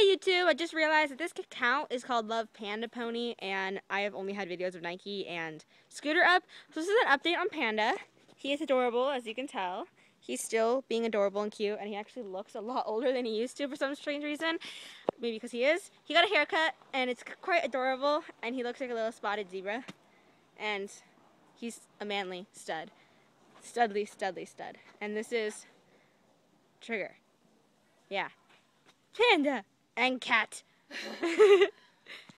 YouTube, I just realized that this account is called Love Panda Pony, and I have only had videos of Nike and Scooter up. So this is an update on Panda. He is adorable, as you can tell. He's still being adorable and cute, and he actually looks a lot older than he used to for some strange reason. Maybe because he is. He got a haircut, and it's quite adorable, and he looks like a little spotted zebra. And he's a manly stud. Studly, studly stud. And this is Trigger. Yeah. Panda and cat.